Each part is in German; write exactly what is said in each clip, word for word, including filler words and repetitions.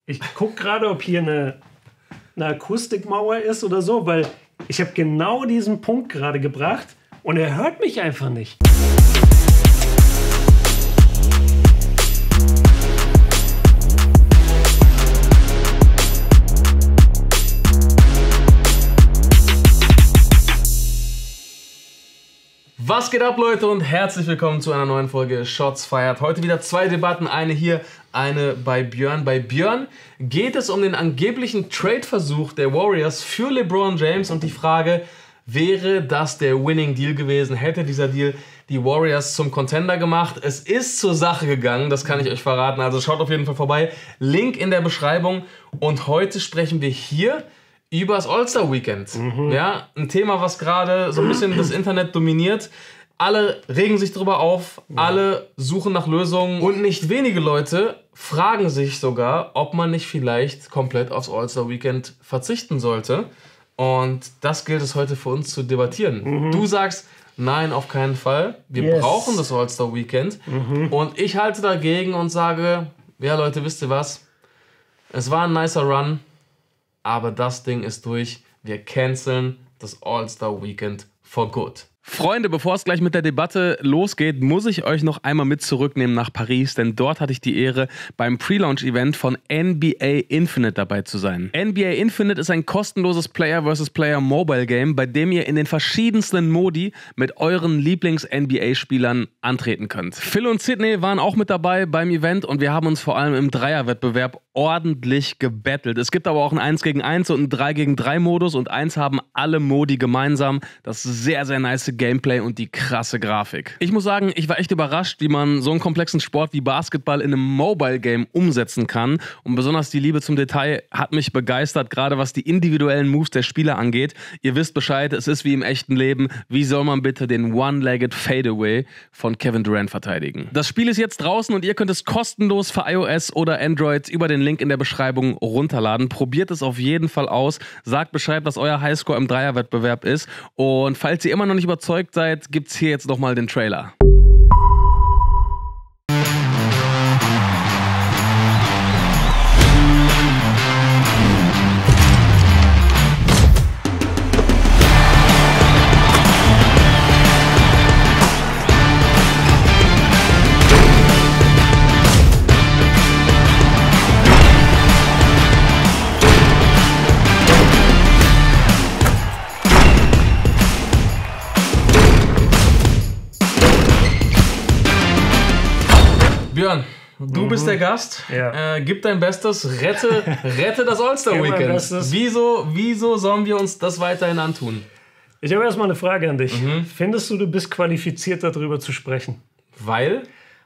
Ich gucke gerade, ob hier eine, eine Akustikmauer ist oder so, weil ich habe genau diesen Punkt gerade gebracht und er hört mich einfach nicht. Was geht ab, Leute, und herzlich willkommen zu einer neuen Folge Shots Fired. Heute wieder zwei Debatten, eine hier, eine bei Björn. Bei Björn geht es um den angeblichen Trade-Versuch der Warriors für LeBron James und die Frage, wäre das der Winning Deal gewesen? Hätte dieser Deal die Warriors zum Contender gemacht? Es ist zur Sache gegangen, das kann ich euch verraten, also schaut auf jeden Fall vorbei. Link in der Beschreibung. Und heute sprechen wir hier über das All-Star-Weekend. Mhm. Ja, ein Thema, was gerade so ein bisschen das Internet dominiert. Alle regen sich drüber auf, ja. Alle suchen nach Lösungen und nicht wenige Leute fragen sich sogar, ob man nicht vielleicht komplett aufs All-Star-Weekend verzichten sollte. Und das gilt es heute für uns zu debattieren. Mhm. Du sagst, nein, auf keinen Fall. Wir yes. brauchen das All-Star-Weekend. Mhm. Und ich halte dagegen und sage, ja Leute, wisst ihr was? Es war ein nicer Run. Aber das Ding ist durch. Wir canceln das All-Star-Weekend for good. Freunde, bevor es gleich mit der Debatte losgeht, muss ich euch noch einmal mit zurücknehmen nach Paris, denn dort hatte ich die Ehre, beim Pre-Launch-Event von N B A Infinite dabei zu sein. N B A Infinite ist ein kostenloses Player versus. Player Mobile Game, bei dem ihr in den verschiedensten Modi mit euren Lieblings-N B A-Spielern antreten könnt. Phil und Sydney waren auch mit dabei beim Event und wir haben uns vor allem im Dreierwettbewerb ordentlich gebettelt. Es gibt aber auch ein eins gegen eins und ein drei gegen drei Modus und eins haben alle Modi gemeinsam. Das sehr, sehr nice Gameplay und die krasse Grafik. Ich muss sagen, ich war echt überrascht, wie man so einen komplexen Sport wie Basketball in einem Mobile-Game umsetzen kann. Und besonders die Liebe zum Detail hat mich begeistert, gerade was die individuellen Moves der Spieler angeht. Ihr wisst Bescheid, es ist wie im echten Leben. Wie soll man bitte den One-Legged Fadeaway von Kevin Durant verteidigen? Das Spiel ist jetzt draußen und ihr könnt es kostenlos für iOS oder Android über den Link in der Beschreibung runterladen. Probiert es auf jeden Fall aus. Sagt Bescheid, was euer Highscore im Dreierwettbewerb ist. Und falls ihr immer noch nicht überzeugt seid, gibt's hier jetzt nochmal den Trailer. Björn, du mhm. bist der Gast. Ja. Äh, gib dein Bestes, rette, rette das All-Star-Weekend. Wieso, wieso sollen wir uns das weiterhin antun? Ich habe erstmal eine Frage an dich. Mhm. Findest du, du bist qualifiziert, darüber zu sprechen? Weil?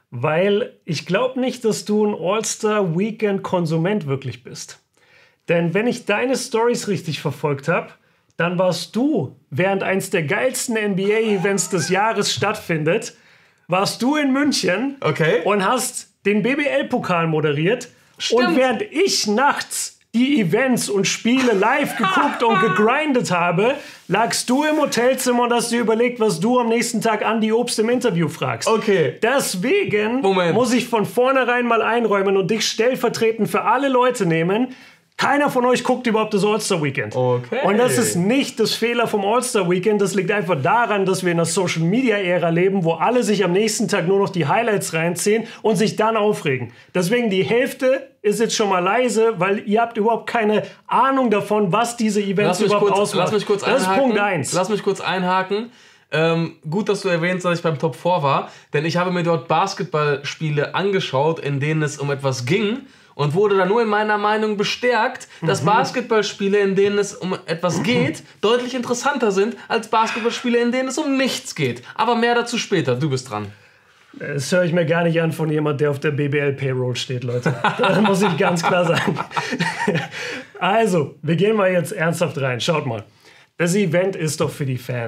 Weil ich glaube nicht, dass du ein All-Star-Weekend-Konsument wirklich bist. Denn wenn ich deine Storys richtig verfolgt habe, dann warst du, während eins der geilsten N B A-Events des Jahres stattfindet, warst du in München okay. und hast den B B L-Pokal moderiert. Stimmt. Und während ich nachts die Events und Spiele live geguckt und gegrindet habe, lagst du im Hotelzimmer und hast dir überlegt, was du am nächsten Tag Andi Obst im Interview fragst. Okay. Deswegen Moment. muss ich von vornherein mal einräumen und dich stellvertretend für alle Leute nehmen. Keiner von euch guckt überhaupt das All-Star-Weekend. Okay. Und das ist nicht das Fehler vom All-Star-Weekend. Das liegt einfach daran, dass wir in einer Social-Media-Ära leben, wo alle sich am nächsten Tag nur noch die Highlights reinziehen und sich dann aufregen. Deswegen die Hälfte ist jetzt schon mal leise, weil ihr habt überhaupt keine Ahnung davon, was diese Events überhaupt kurz, ausmachen. Lass mich kurz das einhaken. ist Punkt eins. Lass mich kurz einhaken. Ähm, gut, dass du erwähnst, dass ich beim Top vier war, denn ich habe mir dort Basketballspiele angeschaut, in denen es um etwas ging. Und wurde dann nur in meiner Meinung bestärkt, dass mhm. Basketballspiele, in denen es um etwas geht, deutlich interessanter sind als Basketballspiele, in denen es um nichts geht. Aber mehr dazu später. Du bist dran. Das höre ich mir gar nicht an von jemand, der auf der B B L-Payroll steht, Leute. Das muss ich ganz klar sagen. Also, wir gehen mal jetzt ernsthaft rein. Schaut mal. Das Event ist doch für die Fans.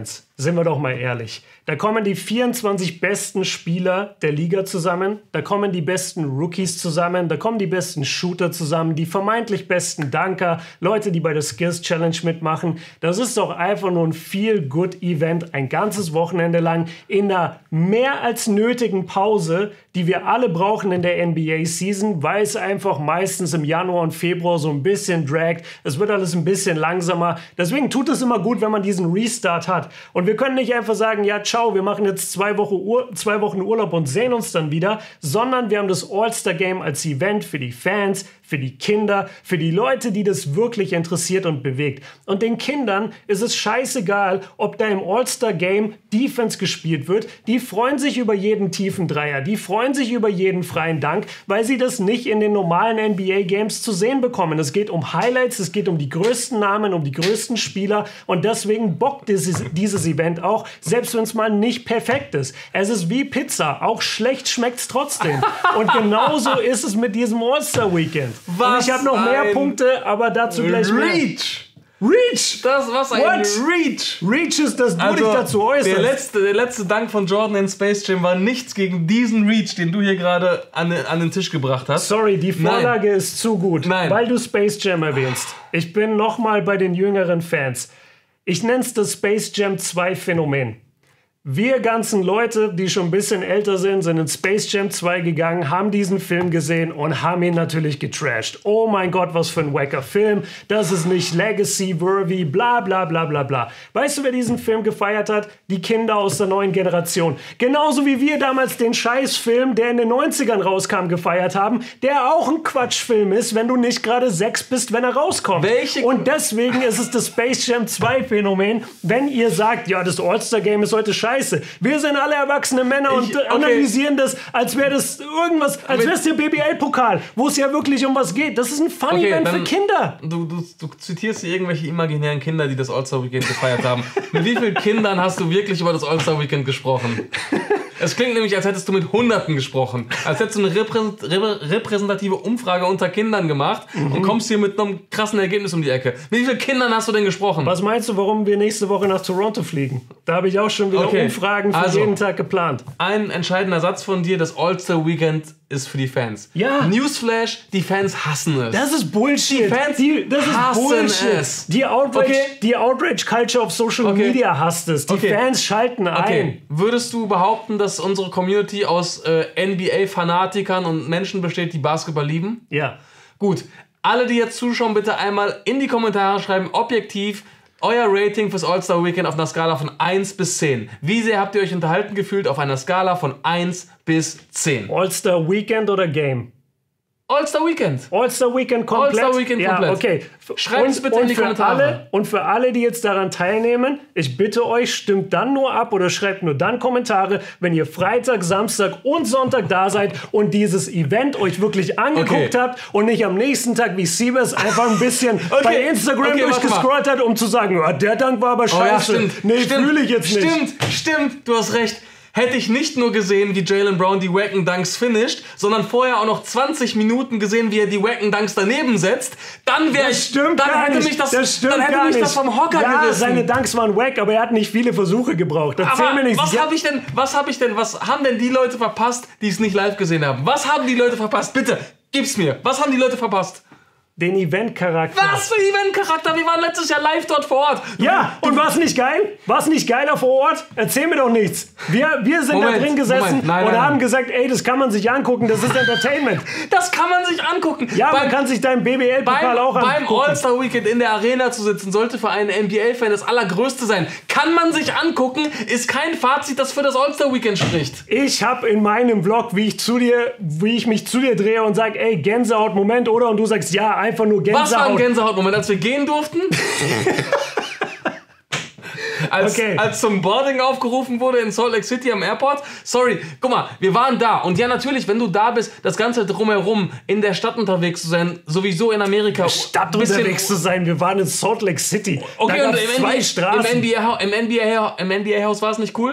sind wir doch mal ehrlich. Da kommen die vierundzwanzig besten Spieler der Liga zusammen, da kommen die besten Rookies zusammen, da kommen die besten Shooter zusammen, die vermeintlich besten Dunker, Leute, die bei der Skills Challenge mitmachen. Das ist doch einfach nur ein Feel-Good-Event, ein ganzes Wochenende lang in einer mehr als nötigen Pause, die wir alle brauchen in der N B A-Season, weil es einfach meistens im Januar und Februar so ein bisschen dragt. Es wird alles ein bisschen langsamer. Deswegen tut es immer gut, wenn man diesen Restart hat. Und wir können nicht einfach sagen, ja, ciao, wir machen jetzt zwei Wochen, Ur- zwei Wochen Urlaub und sehen uns dann wieder, sondern wir haben das All-Star-Game als Event für die Fans, für die Kinder, für die Leute, die das wirklich interessiert und bewegt. Und den Kindern ist es scheißegal, ob da im All-Star-Game Defense gespielt wird. Die freuen sich über jeden tiefen Dreier, die freuen sich über jeden freien Dank, weil sie das nicht in den normalen N B A-Games zu sehen bekommen. Es geht um Highlights, es geht um die größten Namen, um die größten Spieler und deswegen bockt dieses, dieses Event auch, selbst wenn es mal nicht perfekt ist. Es ist wie Pizza, auch schlecht schmeckt es trotzdem. Und genauso ist es mit diesem All-Star-Weekend. Was und ich habe noch mehr ein Punkte, aber dazu gleich mehr. Reach! Reach! Das, was ein What? Reach! Reach ist, dass du Also, dich dazu äußerst. der letzte, der letzte Dank von Jordan in Space Jam war nichts gegen diesen Reach, den du hier gerade an, an den Tisch gebracht hast. Sorry, die Vorlage Nein. ist zu gut, Nein. weil du Space Jam erwähnst. Ich bin nochmal bei den jüngeren Fans. Ich nenne es das Space Jam zwei Phänomen. Wir ganzen Leute, die schon ein bisschen älter sind, sind in Space Jam zwei gegangen, haben diesen Film gesehen und haben ihn natürlich getrashed. Oh mein Gott, was für ein wacker Film. Das ist nicht Legacy-worthy, bla bla bla bla bla. Weißt du, wer diesen Film gefeiert hat? Die Kinder aus der neuen Generation. Genauso wie wir damals den Scheißfilm, der in den neunzigern rauskam, gefeiert haben, der auch ein Quatschfilm ist, wenn du nicht gerade sechs bist, wenn er rauskommt. Welche- Und deswegen ist es das Space Jam zwei Phänomen, wenn ihr sagt, ja, das All-Star-Game ist heute scheiße. Wir sind alle erwachsene Männer und Ich- äh, okay. analysieren das, als wäre das irgendwas, als wäre es der B B L-Pokal, wo es ja wirklich um was geht. Das ist ein Fun-Event für dann- Kinder. Du, du, du zitierst hier irgendwelche imaginären Kinder, die das All-Star-Weekend gefeiert haben. Mit wie vielen Kindern hast du wirklich über das All-Star-Weekend gesprochen? Es klingt nämlich, als hättest du mit Hunderten gesprochen. Als hättest du eine repräsent- repr- repräsentative Umfrage unter Kindern gemacht Mhm. und kommst hier mit einem krassen Ergebnis um die Ecke. Mit wie vielen Kindern hast du denn gesprochen? Was meinst du, warum wir nächste Woche nach Toronto fliegen? Da habe ich auch schon wieder Okay. Umfragen für Also. jeden Tag geplant. Ein entscheidender Satz von dir, das All-Star-Weekend ist für die Fans. Ja. Newsflash, die Fans hassen es. Das ist Bullshit. Die Fans die, das ist hassen Bullshit. es. Die Outrage, Okay. die Outrage Culture auf Social Okay. Media hasst es. Die Okay. Fans schalten ein. Okay, würdest du behaupten, dass unsere Community aus äh, N B A-Fanatikern und Menschen besteht, die Basketball lieben? Ja. Gut, alle, die jetzt zuschauen, bitte einmal in die Kommentare schreiben, objektiv, euer Rating fürs All-Star-Weekend auf einer Skala von eins bis zehn. Wie sehr habt ihr euch unterhalten gefühlt auf einer Skala von eins bis zehn? All-Star Weekend oder Game? All-Star-Weekend. All-Star Weekend komplett? All-Star Weekend ja, komplett. okay. Schreibt es bitte in die für Kommentare. Alle, und für alle, die jetzt daran teilnehmen, ich bitte euch, stimmt dann nur ab oder schreibt nur dann Kommentare, wenn ihr Freitag, Samstag und Sonntag da seid und dieses Event euch wirklich angeguckt Okay. habt und nicht am nächsten Tag wie Siebes einfach ein bisschen bei Instagram Okay, warte durchgescrollt hat, um zu sagen, ja, der Dank war aber Oh ja, scheiße. stimmt. Nee, stimmt, fühle ich jetzt nicht. Stimmt, stimmt, du hast recht. Hätte ich nicht nur gesehen, wie Jaylen Brown die Wacken Dunks finisht, sondern vorher auch noch zwanzig Minuten gesehen, wie er die Wacken Dunks daneben setzt, dann wäre ich, Das stimmt dann gar hätte nicht. mich das, das stimmt dann hätte gar mich nicht. das vom Hocker ja, gerissen. seine Dunks waren wack, aber er hat nicht viele Versuche gebraucht. Erzähl Aber mir nichts. was Ja, habe ich denn, was habe ich denn, was haben denn die Leute verpasst, die es nicht live gesehen haben? Was haben die Leute verpasst? Bitte, gib's mir. Was haben die Leute verpasst? den Event-Charakter. Was für Event-Charakter? Wir waren letztes Jahr live dort vor Ort. Ja, und war es nicht geil? War es nicht geiler vor Ort? Erzähl mir doch nichts. Wir, wir sind Moment, da drin gesessen Moment. Nein, und nein, haben nein. gesagt, ey, das kann man sich angucken, das ist Entertainment. Das kann man sich angucken. Ja, man Beim- kann sich deinen B B L-Pokal Beim, auch beim angucken. All-Star-Weekend in der Arena zu sitzen, sollte für einen N B A-Fan das Allergrößte sein. Kann man sich angucken, ist kein Fazit, das für das All-Star-Weekend spricht. Ich habe in meinem Vlog, wie ich zu dir, wie ich mich zu dir drehe und sage, ey, Gänsehaut-Moment, oder? Und du sagst, ja, einfach nur Gänsehaut. Was war ein Gänsehautmoment, als wir gehen durften? Als, Okay. als zum Boarding aufgerufen wurde in Salt Lake City am Airport. Sorry, guck mal, wir waren da. Und ja, natürlich, wenn du da bist, das Ganze drumherum, in der Stadt unterwegs zu sein, sowieso in Amerika. Stadt bisschen- unterwegs zu sein. Wir waren in Salt Lake City. Okay, da und gab's im zwei N B A Straßen. Im N B A, im N B A, im N B A-Haus war es nicht cool?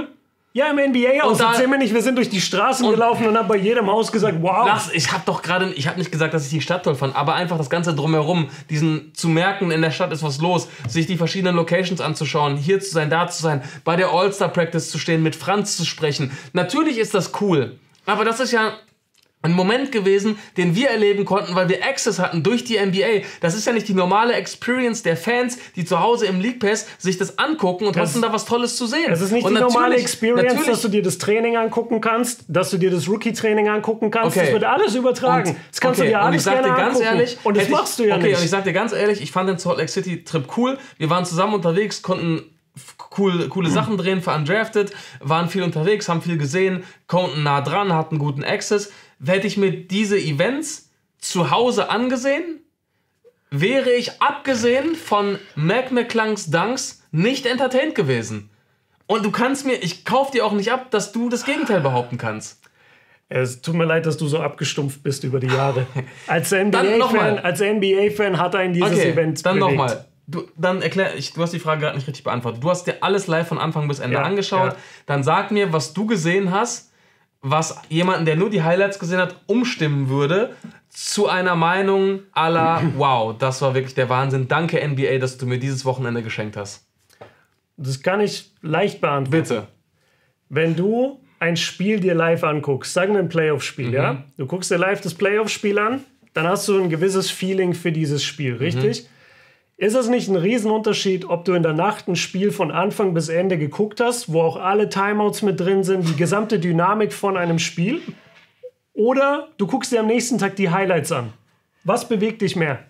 Ja, im N B A-Haus. da- Erzähl mir nicht, wir sind durch die Straßen gelaufen und haben bei jedem Haus gesagt, wow. Lass, ich habe doch gerade, ich habe nicht gesagt, dass ich die Stadt toll fand, aber einfach das Ganze drumherum, diesen zu merken, in der Stadt ist was los, sich die verschiedenen Locations anzuschauen, hier zu sein, da zu sein, bei der All-Star-Practice zu stehen, mit Franz zu sprechen. Natürlich ist das cool, aber das ist ja ein Moment gewesen, den wir erleben konnten, weil wir Access hatten durch die N B A. Das ist ja nicht die normale Experience der Fans, die zu Hause im League Pass sich das angucken und Das- hoffen, da was Tolles zu sehen. Es ist nicht und die normale natürlich- Experience, natürlich- dass du dir das Training angucken kannst, dass du dir das Rookie-Training angucken kannst. Okay. Das wird alles übertragen. Und- das kannst okay, du dir und alles ich sag gerne dir ganz angucken. ehrlich, und das hätte ich- machst du ja okay, nicht. und ich sag dir ganz ehrlich, ich fand den Salt Lake City Trip cool. Wir waren zusammen unterwegs, konnten f- cool, coole Sachen drehen für Undrafted, waren viel unterwegs, haben viel gesehen, konnten nah dran, hatten guten Access. Hätte ich mir diese Events zu Hause angesehen, wäre ich abgesehen von Mac McClunks Dunks nicht entertained gewesen. Und du kannst mir, ich kauf dir auch nicht ab, dass du das Gegenteil behaupten kannst. Es tut mir leid, dass du so abgestumpft bist über die Jahre. Als N B Dann noch A-Fan mal. als N B A-Fan hat einen dieses Okay, Event dann bewegt. nochmal. Du, dann erklär, ich, du hast die Frage gerade nicht richtig beantwortet. Du hast dir alles live von Anfang bis Ende Ja, angeschaut. ja. Dann sag mir, was du gesehen hast, was jemanden, der nur die Highlights gesehen hat, umstimmen würde zu einer Meinung à la, wow, das war wirklich der Wahnsinn. Danke N B A, dass du mir dieses Wochenende geschenkt hast. Das kann ich leicht beantworten. Bitte. Wenn du ein Spiel dir live anguckst, sagen wir ein Playoff-Spiel, Mhm. ja? Du guckst dir live das Playoff-Spiel an, dann hast du ein gewisses Feeling für dieses Spiel, richtig? Ist es nicht ein Riesenunterschied, ob du in der Nacht ein Spiel von Anfang bis Ende geguckt hast, wo auch alle Timeouts mit drin sind, die gesamte Dynamik von einem Spiel? Oder du guckst dir am nächsten Tag die Highlights an? Was bewegt dich mehr?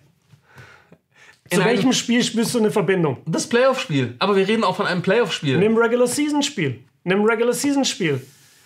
Zu In einem- welchem Spiel spürst du eine Verbindung? Das Playoff-Spiel. Aber wir reden auch von einem Playoff-Spiel. Nimm Regular-Season-Spiel. Nimm Regular-Season-Spiel.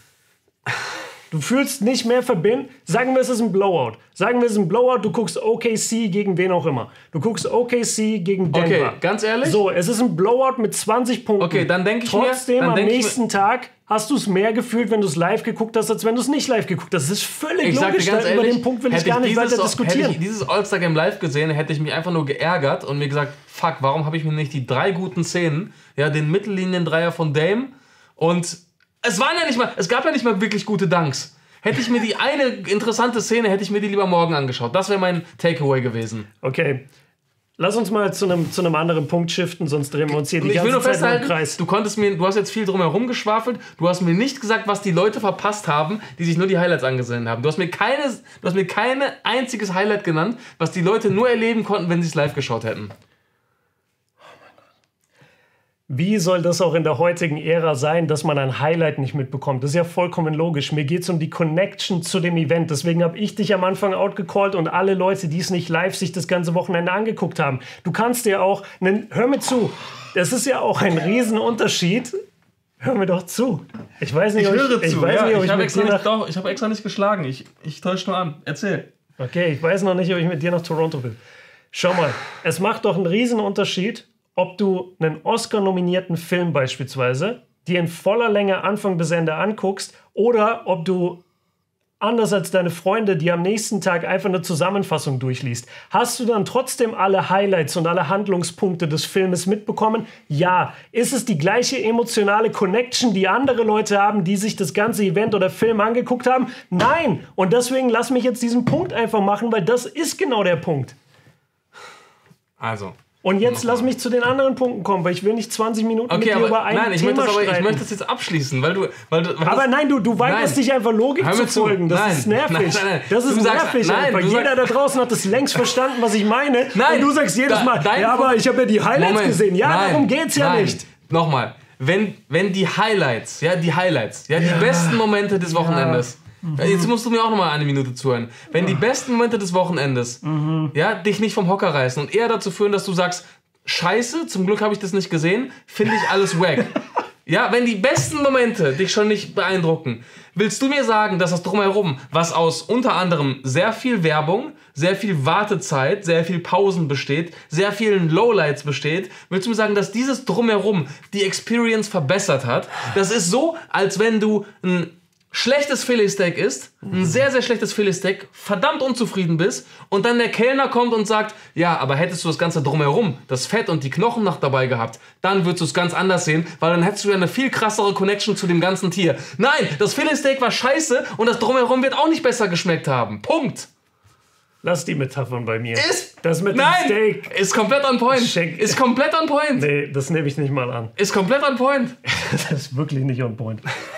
Du fühlst nicht mehr verbinden. Sagen wir, es ist ein Blowout. Sagen wir, es ist ein Blowout. Du guckst O K C gegen wen auch immer. Du guckst O K C gegen Denver. Okay, ganz ehrlich? So, es ist ein Blowout mit zwanzig Punkten. Okay, dann denk ich mir- Trotzdem, dann am denk ich mir- nächsten Tag hast du es mehr gefühlt, wenn du es live geguckt hast, als wenn du es nicht live geguckt hast. Das ist völlig Ich sag dir logisch. ganz Da- ehrlich, Über den Punkt will ich hätte gar nicht dieses, weiter diskutieren. Hätte ich dieses All-Star-Game live gesehen, hätte ich mich einfach nur geärgert und mir gesagt, fuck, warum habe ich mir nicht die drei guten Szenen, ja, den Mittellinien-Dreier von Dame und es waren ja nicht mal, es gab ja nicht mal wirklich gute Dunks. Hätte ich mir die eine interessante Szene, hätte ich mir die lieber morgen angeschaut. Das wäre mein Takeaway gewesen. Okay. Lass uns mal zu einem, zu einem anderen Punkt shiften, sonst drehen wir uns hier Und die ich will ganze nur Zeit nur im festhalten, Kreis. du konntest mir, du hast jetzt viel drumherum geschwafelt, du hast mir nicht gesagt, was die Leute verpasst haben, die sich nur die Highlights angesehen haben. Du hast mir keine, du hast mir keine einziges Highlight genannt, was die Leute nur erleben konnten, wenn sie es live geschaut hätten. Wie soll das auch in der heutigen Ära sein, dass man ein Highlight nicht mitbekommt? Das ist ja vollkommen logisch. Mir geht es um die Connection zu dem Event. Deswegen habe ich dich am Anfang outgecallt und alle Leute, die es nicht live sich das ganze Wochenende angeguckt haben. Du kannst dir auch, nen, hör mir zu, das ist ja auch ein Riesenunterschied. Hör mir doch zu. Ich weiß nicht, ob ich, ich, weiß nicht, ob ich, habe mit extra, dir nicht- nach, doch, ich hab extra nicht geschlagen. Ich, ich täusche nur an. Erzähl. okay, ich weiß noch nicht, ob ich mit dir nach Toronto will. Schau mal, es macht doch einen Riesenunterschied, ob du einen Oscar-nominierten Film beispielsweise dir in voller Länge Anfang bis Ende anguckst oder ob du anders als deine Freunde, die am nächsten Tag einfach eine Zusammenfassung durchliest. Hast du dann trotzdem alle Highlights und alle Handlungspunkte des Filmes mitbekommen? Ja. Ist es die gleiche emotionale Connection, die andere Leute haben, die sich das ganze Event oder Film angeguckt haben? Nein. Und deswegen lass mich jetzt diesen Punkt einfach machen, weil das ist genau der Punkt. Also. Und jetzt lass mich zu den anderen Punkten kommen, weil ich will nicht zwanzig Minuten mit Okay, dir aber über ein nein, ich Thema möchte, das aber, ich streiten. möchte das jetzt abschließen, weil du. Weil du weil Aber das, nein, du, du weigerst Nein. dich einfach Logik Hör zu mir zu. folgen. Das Nein. ist nervig. Nein, nein, nein. Das ist Du sagst- nervig nein, einfach. du Jeder sagst- da draußen hat das längst verstanden, was ich meine. Nein. Und du sagst jedes Da- Mal, dein ja, aber Punkt- ich habe ja die Highlights Moment. gesehen. Ja, Nein. darum geht's ja Nein. nicht. Nochmal. Wenn, wenn die Highlights, ja, die Highlights, ja, die besten Momente des Wochenendes. Ja, jetzt musst du mir auch nochmal eine Minute zuhören. Wenn die besten Momente des Wochenendes, ja, dich nicht vom Hocker reißen und eher dazu führen, dass du sagst, Scheiße, zum Glück habe ich das nicht gesehen, finde ich alles wack. Ja, wenn die besten Momente dich schon nicht beeindrucken, willst du mir sagen, dass das Drumherum, was aus unter anderem sehr viel Werbung, sehr viel Wartezeit, sehr viel Pausen besteht, sehr vielen Lowlights besteht, willst du mir sagen, dass dieses Drumherum die Experience verbessert hat? Das ist so, als wenn du ein schlechtes Filetsteak isst, ein sehr, sehr schlechtes Filetsteak, verdammt unzufrieden bist und dann der Kellner kommt und sagt, ja, aber hättest du das Ganze drumherum, das Fett und die Knochen noch dabei gehabt, dann würdest du es ganz anders sehen, weil dann hättest du ja eine viel krassere Connection zu dem ganzen Tier. Nein, das Filetsteak war scheiße und das drumherum wird auch nicht besser geschmeckt haben. Punkt. Lass die Metaphern bei mir. Ist, das mit nein, dem Steak. Ist komplett on point. Schenk. Ist komplett on point. Nee, das nehme ich nicht mal an. Ist komplett on point. Das ist wirklich nicht on point.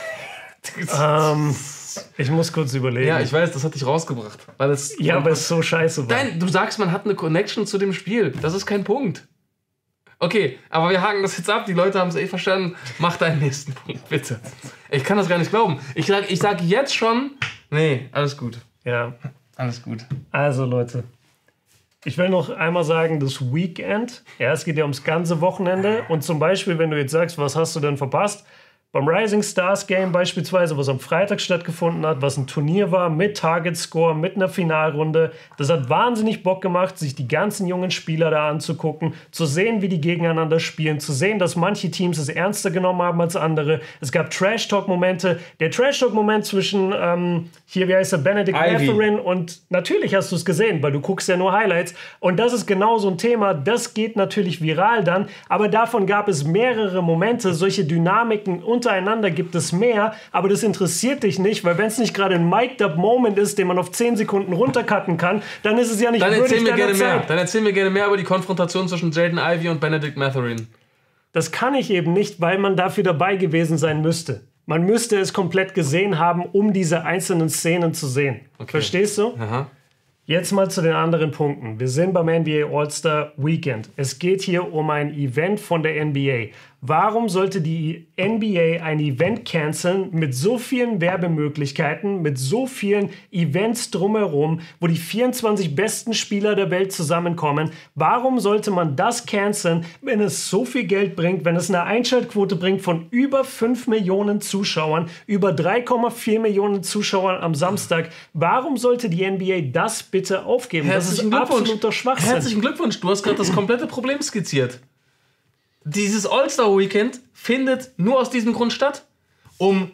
ähm, ich muss kurz überlegen. Ja, ich weiß, das hat dich rausgebracht. Weil es ja, aber es ist so scheiße war. Nein, du sagst, man hat eine Connection zu dem Spiel. Das ist kein Punkt. Okay, aber wir haken das jetzt ab. Die Leute haben es eh verstanden. Mach deinen nächsten Punkt, bitte. Ich kann das gar nicht glauben. Ich sage ich sag jetzt schon... Nee, alles gut. Ja. Alles gut. Also, Leute. Ich will noch einmal sagen, das Weekend. Ja, es geht ja ums ganze Wochenende. Und zum Beispiel, wenn du jetzt sagst, was hast du denn verpasst? Beim Rising Stars Game beispielsweise, was am Freitag stattgefunden hat, was ein Turnier war mit Target Score, mit einer Finalrunde. Das hat wahnsinnig Bock gemacht, sich die ganzen jungen Spieler da anzugucken, zu sehen, wie die gegeneinander spielen, zu sehen, dass manche Teams es ernster genommen haben als andere. Es gab Trash-Talk-Momente. Der Trash-Talk-Moment zwischen, ähm, hier, wie heißt er, Benedict Mathurin und natürlich hast du es gesehen, weil du guckst ja nur Highlights. Und das ist genau so ein Thema, das geht natürlich viral dann, aber davon gab es mehrere Momente, solche Dynamiken untereinander gibt es mehr, aber das interessiert dich nicht, weil wenn es nicht gerade ein Mic'd-up-Moment ist, den man auf zehn Sekunden runtercutten kann, dann ist es ja nicht dann würdig erzähl mir gerne Zeit. mehr. Dann erzähl mir gerne mehr über die Konfrontation zwischen Jaden Ivey und Benedict Mathurin. Das kann ich eben nicht, weil man dafür dabei gewesen sein müsste. Man müsste es komplett gesehen haben, um diese einzelnen Szenen zu sehen. Okay. Verstehst du? Aha. Jetzt mal zu den anderen Punkten. Wir sind beim N B A All-Star Weekend. Es geht hier um ein Event von der N B A. Warum sollte die N B A ein Event canceln mit so vielen Werbemöglichkeiten, mit so vielen Events drumherum, wo die vierundzwanzig besten Spieler der Welt zusammenkommen? Warum sollte man das canceln, wenn es so viel Geld bringt, wenn es eine Einschaltquote bringt von über fünf Millionen Zuschauern, über drei Komma vier Millionen Zuschauern am Samstag? Warum sollte die N B A das bitte aufgeben? Herzlichen das ist Glückwunsch. absoluter Schwachsinn. Herzlichen Glückwunsch, du hast gerade das komplette Problem skizziert. Dieses All-Star-Weekend findet nur aus diesem Grund statt, um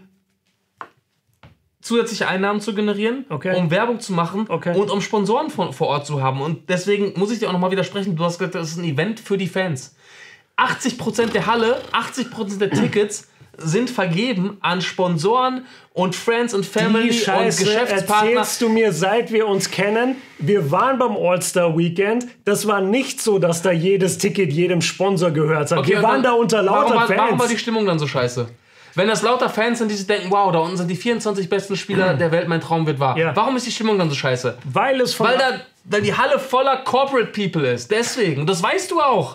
zusätzliche Einnahmen zu generieren, okay. um Werbung zu machen okay. und um Sponsoren vor, vor Ort zu haben. Und deswegen muss ich dir auch nochmal widersprechen, du hast gesagt, das ist ein Event für die Fans. achtzig Prozent der Halle, achtzig Prozent der Tickets sind vergeben an Sponsoren und Friends und Family Die Scheiße und Geschäftspartner. Erzählst du mir, seit wir uns kennen? Wir waren beim All-Star-Weekend. Das war nicht so, dass da jedes Ticket jedem Sponsor gehört hat. Okay, wir waren dann, da unter lauter warum war, Fans. Warum war die Stimmung dann so scheiße? Wenn das lauter Fans sind, die sich denken, wow, da unten sind die vierundzwanzig besten Spieler der Welt, mein Traum wird wahr. Ja. Warum ist die Stimmung dann so scheiße? Weil es von Weil, da, weil die Halle voller Corporate People ist. Deswegen. Das weißt du auch.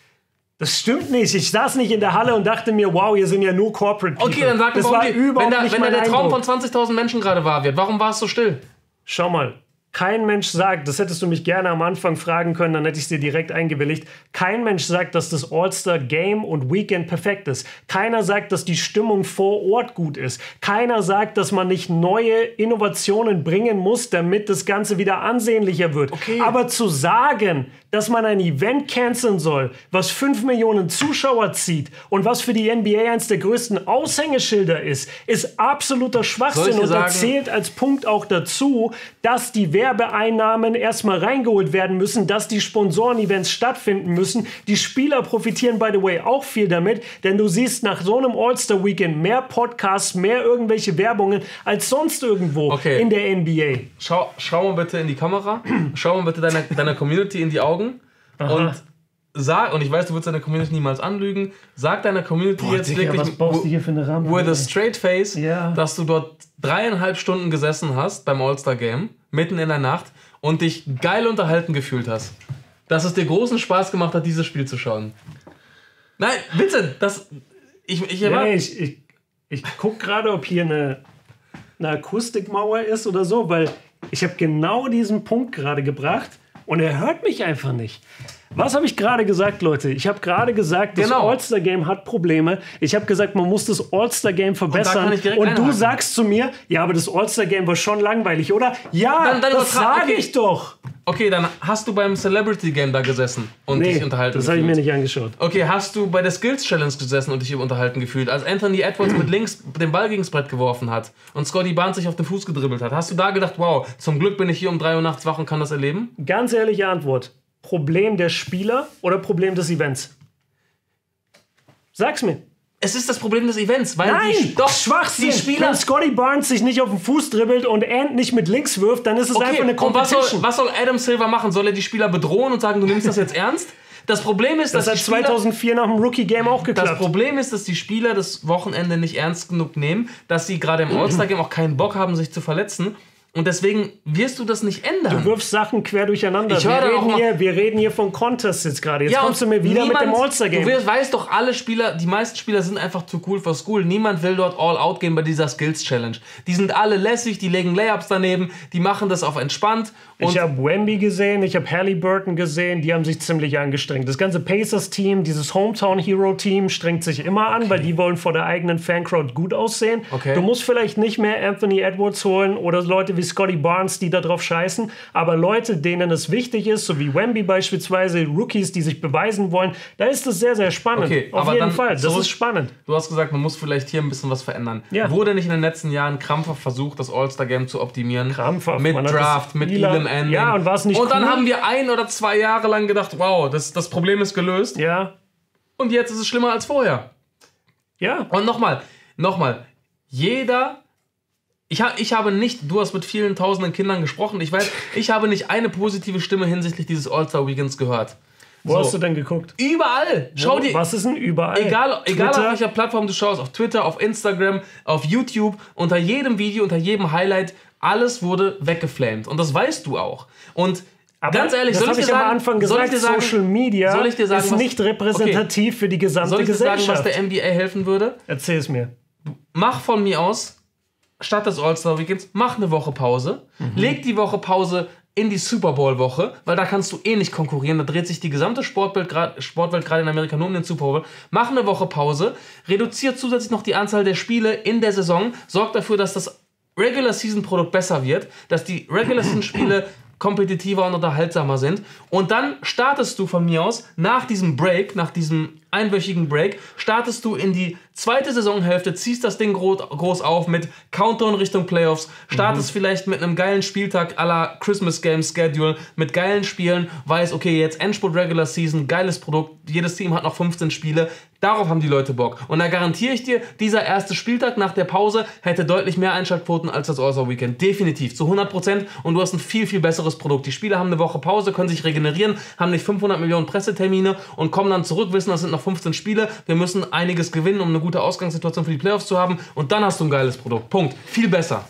Das stimmt nicht. Ich saß nicht in der Halle und dachte mir, wow, hier sind ja nur Corporate People. Okay, dann sag mir, das warum war die, überhaupt wenn da, nicht wenn da mein der Traum Eindruck. von zwanzigtausend Menschen gerade wahr wird, warum war es so still? Schau mal. Kein Mensch sagt, das hättest du mich gerne am Anfang fragen können, dann hätte ich es dir direkt eingewilligt. Kein Mensch sagt, dass das All-Star-Game und Weekend perfekt ist. Keiner sagt, dass die Stimmung vor Ort gut ist. Keiner sagt, dass man nicht neue Innovationen bringen muss, damit das Ganze wieder ansehnlicher wird. Okay. Aber zu sagen, dass man ein Event canceln soll, was fünf Millionen Zuschauer zieht und was für die N B A eines der größten Aushängeschilder ist, ist absoluter Schwachsinn und da zählt als Punkt auch dazu, dass die Werbeeinnahmen erstmal reingeholt werden müssen, dass die Sponsoren-Events stattfinden müssen. Die Spieler profitieren, by the way, auch viel damit, denn du siehst nach so einem All-Star-Weekend mehr Podcasts, mehr irgendwelche Werbungen als sonst irgendwo okay. in der N B A. Schau, schau mal bitte in die Kamera, schau mal bitte deiner, deiner Community in die Augen Aha. und sag, und ich weiß, du würdest deine Community niemals anlügen, sag deiner Community Boah, jetzt Digga, wirklich was baust du hier für eine Rampe, with a ey? straight face, Ja. dass du dort dreieinhalb Stunden gesessen hast beim All-Star-Game, mitten in der Nacht und dich geil unterhalten gefühlt hast. Dass es dir großen Spaß gemacht hat, dieses Spiel zu schauen. Nein, bitte, das... Ich, ich, Ja, nee, ich, ich, ich gucke gerade, ob hier eine, eine Akustikmauer ist oder so, weil ich habe genau diesen Punkt gerade gebracht und er hört mich einfach nicht. Was habe ich gerade gesagt, Leute? Ich habe gerade gesagt, das Genau. All-Star-Game hat Probleme. Ich habe gesagt, man muss das All-Star-Game verbessern. kann ich direkt Und du einhaken. sagst zu mir, ja, aber das All-Star-Game war schon langweilig, oder? Ja, Dann- dann das übertra- sage okay. ich doch. Okay, dann hast du beim Celebrity Game da gesessen und Nee, dich unterhalten das habe ich mir gefühlt. nicht angeschaut. Okay, hast du bei der Skills Challenge gesessen und dich unterhalten gefühlt, als Anthony Edwards mit links den Ball gegens Brett geworfen hat und Scotty Barnes sich auf den Fuß gedribbelt hat? Hast du da gedacht, wow, zum Glück bin ich hier um drei Uhr nachts wach und kann das erleben? Ganz ehrliche Antwort. Problem der Spieler oder Problem des Events? Sag's mir. Es ist das Problem des Events, weil Nein, die, doch, Schwachsinn. die Spieler... Wenn Scotty Barnes sich nicht auf den Fuß dribbelt und Ant nicht mit links wirft, dann ist es einfach eine und was Competition. soll, was soll Adam Silver machen? Soll er die Spieler bedrohen und sagen, du nimmst das jetzt ernst? Das Problem ist, das dass hat die Spieler, zweitausendvier nach dem Rookie-Game auch das geklappt. Problem ist, dass die Spieler das Wochenende nicht ernst genug nehmen, dass sie gerade im All-Star-Game auch keinen Bock haben, sich zu verletzen. Und deswegen wirst du das nicht ändern. Du wirfst Sachen quer durcheinander. Ich wir, höre dann auch reden mal- hier, wir reden hier von Contests jetzt gerade. Jetzt kommst du mir wieder niemand- mit dem All-Star-Game. Du wirst- weißt doch, alle Spieler, die meisten Spieler sind einfach zu cool for school. Niemand will dort all out gehen bei dieser Skills-Challenge. Die sind alle lässig, die legen Layups daneben, die machen das auf entspannt. Und Ich habe Wemby gesehen, ich habe Halliburton gesehen, die haben sich ziemlich angestrengt. Das ganze Pacers-Team, dieses Hometown-Hero-Team strengt sich immer an, weil die wollen vor der eigenen Fancrowd gut aussehen. Okay. Du musst vielleicht nicht mehr Anthony Edwards holen oder Leute wie Scotty Barnes, die da drauf scheißen, aber Leute, denen es wichtig ist, so wie Wemby beispielsweise, Rookies, die sich beweisen wollen, da ist es sehr, sehr spannend. Okay, Auf aber jeden dann Fall, das zurück- ist spannend. du hast gesagt, man muss vielleicht hier ein bisschen was verändern. Ja. Wurde nicht in den letzten Jahren krampfhaft versucht, das All-Star-Game zu optimieren? Krampfhaft, Mit man hat Draft, das mit Spieler- Elam Ending. Ja, und war es nicht Und dann cool? haben wir ein oder zwei Jahre lang gedacht, wow, das, das Problem ist gelöst. Ja, Und jetzt ist es schlimmer als vorher. ja. Und nochmal, nochmal, jeder, ich, ha, ich habe nicht, du hast mit vielen tausenden Kindern gesprochen, ich weiß, ich habe nicht eine positive Stimme hinsichtlich dieses All-Star-Weekends gehört. Wo So. hast du denn geguckt? Überall, schau dir, Was ist denn überall? egal, egal auf Twitter? welcher Plattform du schaust, auf Twitter, auf Instagram, auf YouTube, unter jedem Video, unter jedem Highlight, alles wurde weggeflamed. Und das weißt du auch. Und Aber ganz ehrlich, das soll ich habe dir ich am sagen, Anfang soll ich gesagt, dir sagen, Social Media soll ich dir sagen, ist was- nicht repräsentativ für die gesamte soll ich dir sagen, Gesellschaft. was der N B A helfen würde? Erzähl es mir. Mach von mir aus, statt des All-Star-Weekends, mach eine Woche Pause. Leg die Woche Pause in die Super Bowl-Woche, weil da kannst du eh nicht konkurrieren. Da dreht sich die gesamte Sportwelt gerade Sportwelt gerade in Amerika nur um den Super Bowl. Mach eine Woche Pause, reduziert zusätzlich noch die Anzahl der Spiele in der Saison, sorgt dafür, dass das Regular-Season-Produkt besser wird, dass die Regular-Season-Spiele kompetitiver und unterhaltsamer sind. Und dann startest du von mir aus, nach diesem Break, nach diesem einwöchigen Break, startest du in die zweite Saisonhälfte, ziehst das Ding groß, groß auf mit Countdown Richtung Playoffs, startest vielleicht mit einem geilen Spieltag à la Christmas Game Schedule, mit geilen Spielen, weiß, okay, jetzt Endspurt Regular Season, geiles Produkt, jedes Team hat noch fünfzehn Spiele, darauf haben die Leute Bock. Und da garantiere ich dir, dieser erste Spieltag nach der Pause hätte deutlich mehr Einschaltquoten als das All-Star Weekend. Definitiv, zu hundert Prozent. Und du hast ein viel, viel besseres Produkt. Die Spieler haben eine Woche Pause, können sich regenerieren, haben nicht fünfhundert Millionen Pressetermine und kommen dann zurück, wissen, das sind noch fünfzehn Spiele. Wir müssen einiges gewinnen, um eine gute Ausgangssituation für die Playoffs zu haben. Und dann hast du ein geiles Produkt. Punkt. Viel besser.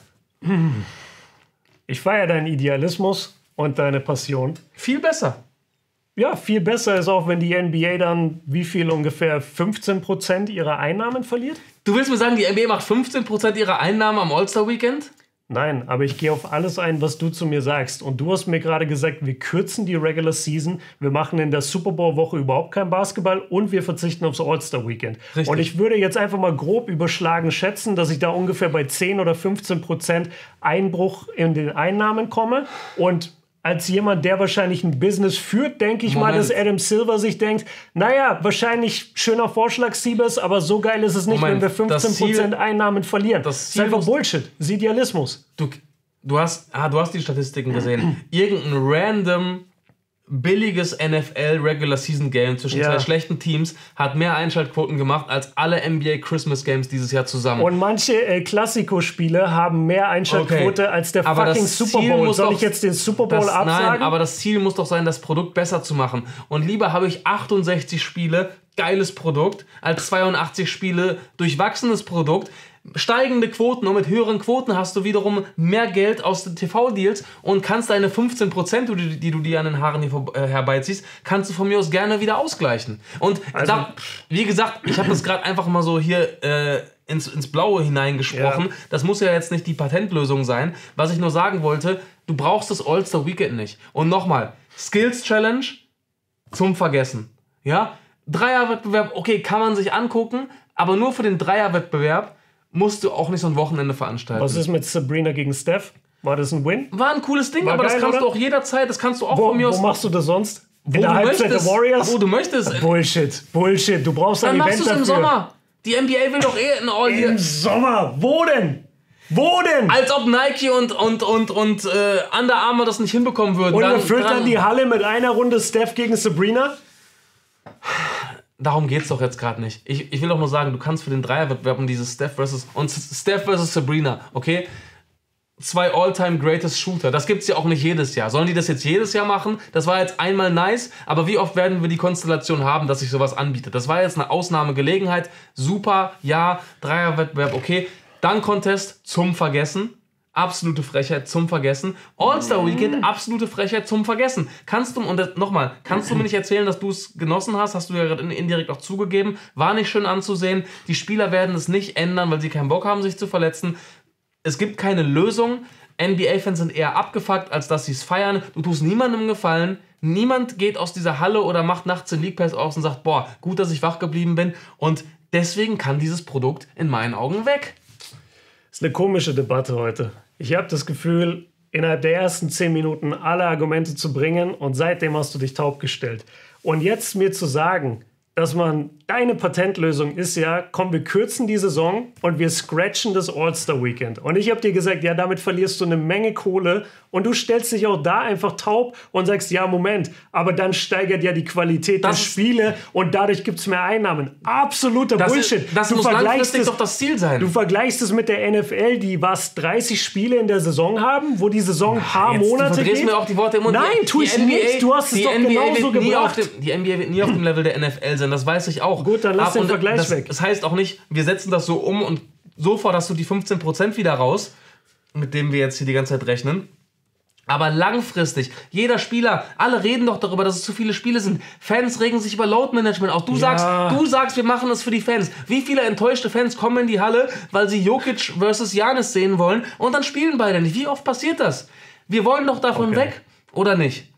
Ich feiere deinen Idealismus und deine Passion. Viel besser. Ja, viel besser ist auch, wenn die N B A dann wie viel ungefähr fünfzehn Prozent ihrer Einnahmen verliert? Du willst mir sagen, die N B A macht fünfzehn Prozent ihrer Einnahmen am All-Star Weekend? Nein, aber ich gehe auf alles ein, was du zu mir sagst. Und du hast mir gerade gesagt, wir kürzen die Regular Season, wir machen in der Super Bowl-Woche überhaupt kein Basketball und wir verzichten aufs All-Star-Weekend. Richtig. Und ich würde jetzt einfach mal grob überschlagen schätzen, dass ich da ungefähr bei zehn oder fünfzehn Prozent Einbruch in den Einnahmen komme. Und als jemand, der wahrscheinlich ein Business führt, denke ich mal, Moment. dass Adam Silver sich denkt, naja, wahrscheinlich schöner Vorschlag, Siebes, aber so geil ist es nicht, Moment, wenn wir das fünfzehn Prozent Ziel- Einnahmen verlieren. das Das ist Ziel einfach muss- Bullshit. Das ist Idealismus. Du, du, hast, ah, du hast die Statistiken gesehen. Irgendein random billiges N F L Regular Season Game zwischen Ja. zwei schlechten Teams hat mehr Einschaltquoten gemacht als alle N B A Christmas Games dieses Jahr zusammen. Und manche äh, Klassiko-Spiele haben mehr Einschaltquote Okay. als der Aber fucking das Super Ziel Bowl. muss Soll doch- ich jetzt den Super Bowl Das, absagen? nein, aber das Ziel muss doch sein, das Produkt besser zu machen. Und lieber habe ich achtundsechzig Spiele, geiles Produkt, als zweiundachtzig Spiele, durchwachsenes Produkt. Steigende Quoten und mit höheren Quoten hast du wiederum mehr Geld aus den T V-Deals und kannst deine fünfzehn Prozent, die, die du dir an den Haaren hier vor- äh, herbeiziehst, kannst du von mir aus gerne wieder ausgleichen. Und Also- da, wie gesagt, ich habe das gerade einfach mal so hier äh, ins, ins Blaue hineingesprochen. Ja. Das muss ja jetzt nicht die Patentlösung sein. Was ich nur sagen wollte, du brauchst das All-Star Weekend nicht. Und nochmal, Skills Challenge, zum Vergessen. Ja? Dreierwettbewerb, okay, kann man sich angucken, aber nur für den Dreierwettbewerb musst du auch nicht so ein Wochenende veranstalten. Was ist mit Sabrina gegen Steph? War das ein Win? War ein cooles Ding, War aber geil, das kannst oder? du auch jederzeit, das kannst du auch Wo, von mir wo aus... machst du das sonst? Wo In der du Halbzeit der möchtest. Warriors? Wo du möchtest. Bullshit, Bullshit. Du brauchst Dann ein machst Event du es im dafür. Sommer. Die N B A will doch eh ein All hier. Im Sommer? Wo denn? Wo denn? Als ob Nike und, und, und, und äh, Under Armour das nicht hinbekommen würden. Und dann, er füllt dann dann die Halle mit einer Runde Steph gegen Sabrina? Darum geht's doch jetzt gerade nicht. Ich, ich will doch nur sagen, du kannst für den Dreierwettbewerb und dieses Steph versus und Steph versus Sabrina, okay? Zwei All-Time Greatest Shooter. Das gibt's ja auch nicht jedes Jahr. Sollen die das jetzt jedes Jahr machen? Das war jetzt einmal nice, aber wie oft werden wir die Konstellation haben, dass sich sowas anbietet? Das war jetzt eine Ausnahmegelegenheit. Super, ja, Dreierwettbewerb, okay. Dunk-Contest zum Vergessen. Absolute Frechheit zum Vergessen. All-Star-Weekend, absolute Frechheit zum Vergessen. Kannst du, und nochmal, kannst du mir nicht erzählen, dass du es genossen hast? Hast du ja gerade indirekt auch zugegeben. War nicht schön anzusehen. Die Spieler werden es nicht ändern, weil sie keinen Bock haben, sich zu verletzen. Es gibt keine Lösung. N B A-Fans sind eher abgefuckt, als dass sie es feiern. Du tust niemandem gefallen. Niemand geht aus dieser Halle oder macht nachts den League Pass aus und sagt, boah, gut, dass ich wach geblieben bin. Und deswegen kann dieses Produkt in meinen Augen weg. Das ist eine komische Debatte heute. Ich habe das Gefühl, innerhalb der ersten zehn Minuten alle Argumente zu bringen und seitdem hast du dich taub gestellt. Und jetzt mir zu sagen, dass man, deine Patentlösung ist ja, komm, wir kürzen die Saison und wir scratchen das All-Star-Weekend. Und ich habe dir gesagt, ja, damit verlierst du eine Menge Kohle und du stellst dich auch da einfach taub und sagst, ja, Moment, aber dann steigert ja die Qualität Das der Spiele und dadurch gibt es mehr Einnahmen. Absoluter Das, Bullshit. ist, das du muss vergleichst langfristig es, doch das Ziel sein. Du vergleichst es mit der N F L, die was dreißig Spiele in der Saison haben, wo die Saison ein paar Jetzt, Monate du verdrehst geht. mir auch die Worte im Mund. Nein, Die- tu die ich N B A nicht. Du hast es die doch N B A genauso wird nie auf gebracht. dem, Die N B A wird nie auf dem Level der N F L sein, das weiß ich auch. Gut, dann lass den und Vergleich das, weg. Das heißt auch nicht, wir setzen das so um und sofort hast du die fünfzehn Prozent wieder raus, mit dem wir jetzt hier die ganze Zeit rechnen. Aber langfristig, jeder Spieler, alle reden doch darüber, dass es zu viele Spiele sind. Fans regen sich über Load Management auf. Du, Ja. sagst, du sagst, wir machen es für die Fans. Wie viele enttäuschte Fans kommen in die Halle, weil sie Jokic versus Giannis sehen wollen und dann spielen beide nicht? Wie oft passiert das? Wir wollen doch davon Okay. weg, oder nicht?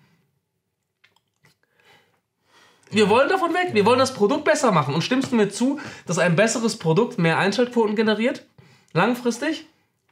Wir wollen davon weg. Wir wollen das Produkt besser machen. Und stimmst du mir zu, dass ein besseres Produkt mehr Einschaltquoten generiert? Langfristig?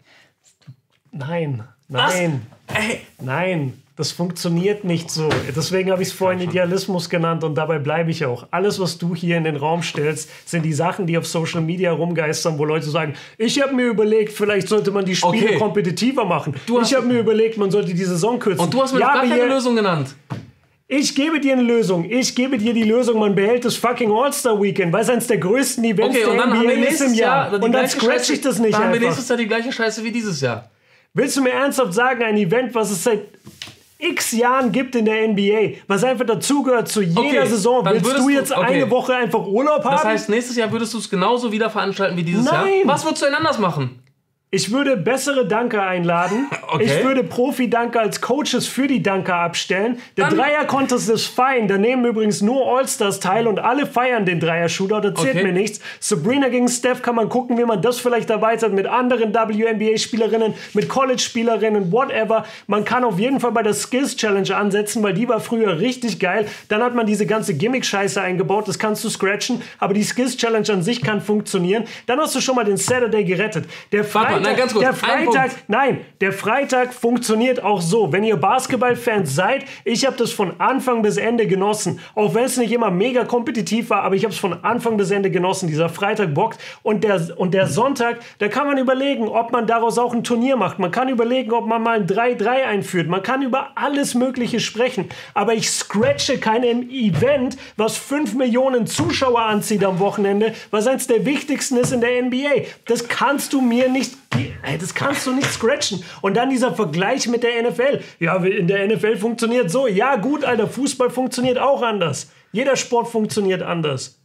Nein, Was? nein, Ey, nein. Das funktioniert nicht so. Deswegen habe ich es vorhin Idealismus genannt und dabei bleibe ich auch. Alles, was du hier in den Raum stellst, sind die Sachen, die auf Social Media rumgeistern, wo Leute sagen, ich habe mir überlegt, vielleicht sollte man die Spiele Okay. kompetitiver machen. Du hast- Ich habe mir überlegt, man sollte die Saison kürzen. und du hast mir Ja, doch gar aber keine hier- Lösung genannt. Ich gebe dir eine Lösung. Ich gebe dir die Lösung, man behält das fucking All-Star-Weekend, weil es eines der größten Events Okay, und der dann haben N B A wir ist nächstes im Jahr. Jahr die Und dann gleiche scratch Scheiße- ich das nicht Dann haben wir einfach. nächstes Jahr die gleiche Scheiße wie dieses Jahr. Willst du mir ernsthaft sagen, ein Event, was es seit x Jahren gibt in der N B A, was einfach dazugehört zu jeder Okay, Saison, dann willst würdest du du- jetzt okay. eine Woche einfach Urlaub haben? Das heißt, nächstes Jahr würdest du es genauso wieder veranstalten wie dieses Nein. Jahr? Was würdest du denn anders machen? Ich würde bessere Dunker einladen. Okay. Ich würde Profi-Dunker als Coaches für die Dunker abstellen. Der Dann- Dreier-Contest ist fein. Da nehmen übrigens nur All-Stars teil und alle feiern den Dreier-Shooter. Da zählt Okay. mir nichts. Sabrina gegen Steph kann man gucken, wie man das vielleicht erweitert mit anderen W N B A-Spielerinnen, mit College-Spielerinnen, whatever. Man kann auf jeden Fall bei der Skills-Challenge ansetzen, weil die war früher richtig geil. Dann hat man diese ganze Gimmick-Scheiße eingebaut. Das kannst du scratchen. Aber die Skills-Challenge an sich kann funktionieren. Dann hast du schon mal den Saturday gerettet. Der Freitag, nein, ganz kurz, der ein Freitag, Punkt. nein, der Freitag funktioniert auch so. Wenn ihr Basketball-Fans seid, ich habe das von Anfang bis Ende genossen. Auch wenn es nicht immer mega kompetitiv war, aber ich habe es von Anfang bis Ende genossen. Dieser Freitag bockt. Und der, und der Sonntag, da kann man überlegen, ob man daraus auch ein Turnier macht. Man kann überlegen, ob man mal ein drei drei einführt. Man kann über alles Mögliche sprechen. Aber ich scratche kein Event, was fünf Millionen Zuschauer anzieht am Wochenende, was eins der wichtigsten ist in der N B A. Das kannst du mir nicht... Ey, das kannst du nicht scratchen. Und dann dieser Vergleich mit der N F L. Ja, in der N F L funktioniert so. Ja, gut, Alter, Fußball funktioniert auch anders. Jeder Sport funktioniert anders.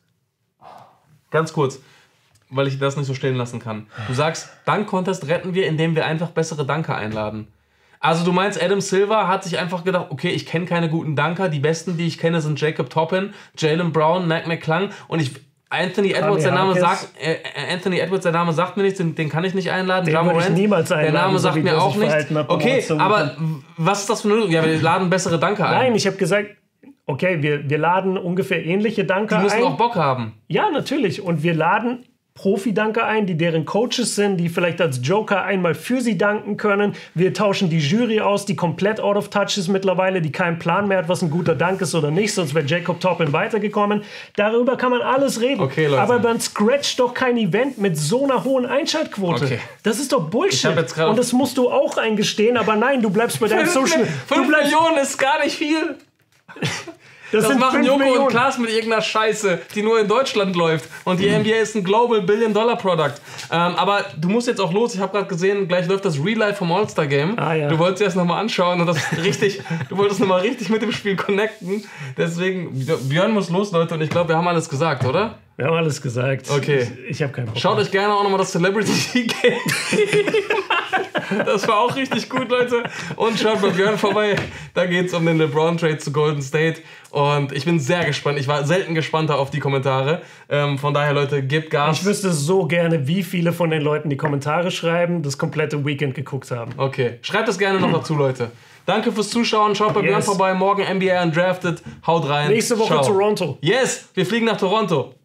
Ganz kurz, weil ich das nicht so stehen lassen kann. Du sagst, Dunk-Contest retten wir, indem wir einfach bessere Dunker einladen. Also du meinst, Adam Silver hat sich einfach gedacht, okay, ich kenne keine guten Dunker. Die besten, die ich kenne, sind Jacob Toppin, Jalen Brown, Mac McClung und ich... Anthony Edwards, der Name sagt, äh, Anthony Edwards, der Name sagt mir nichts, den, den kann ich nicht einladen. Den Ja würde ich Morant, niemals einladen, der Name so sagt wie mir der auch sich nichts. verhalten hat beim Okay, All-Star aber was ist das für eine Lösung? Ja, wir laden bessere Dunker ein. Nein, ich habe gesagt, okay, wir, wir laden ungefähr ähnliche Danker ein. Die müssen auch Bock haben. Ja, natürlich. Und wir laden Profi-Danker ein, die deren Coaches sind, die vielleicht als Joker einmal für sie danken können. Wir tauschen die Jury aus, die komplett out of touch ist mittlerweile, die keinen Plan mehr hat, was ein guter Dank ist oder nicht, sonst wäre Jacob Toppin weitergekommen. Darüber kann man alles reden. Okay, Leute. Aber man scratcht doch kein Event mit so einer hohen Einschaltquote. Okay. Das ist doch Bullshit. Ich hab jetzt grad- Und das musst du auch eingestehen, aber nein, du bleibst bei deinem Social... Du fünf bleibst, Millionen ist gar nicht viel. das Das sind machen fünf Joko Millionen. und Klaas mit irgendeiner Scheiße, die nur in Deutschland läuft. Und die N B A ist ein Global Billion Dollar Product. Ähm, aber du musst jetzt auch los. Ich habe gerade gesehen, gleich läuft das Real Life vom All-Star Game. Ah, ja. Du wolltest dir das nochmal anschauen und das richtig, du wolltest nochmal richtig mit dem Spiel connecten. Deswegen, Björn muss los, Leute. Und ich glaube, wir haben alles gesagt, oder? Wir haben alles gesagt. Okay. Ich, ich habe keinen Bock. Schaut euch gerne auch nochmal das Celebrity Game. Das war auch richtig gut, Leute. Und schaut bei Björn vorbei. Da geht es um den LeBron-Trade zu Golden State. Und ich bin sehr gespannt. Ich war selten gespannter auf die Kommentare. Ähm, von daher, Leute, gebt Gas. Ich wüsste so gerne, wie viele von den Leuten, die Kommentare schreiben, das komplette Weekend geguckt haben. Okay, schreibt es gerne noch dazu, Leute. Danke fürs Zuschauen. Schaut bei Yes. Björn vorbei. Morgen N B A Undrafted. Haut rein. Nächste Woche Ciao. Toronto. Yes, wir fliegen nach Toronto.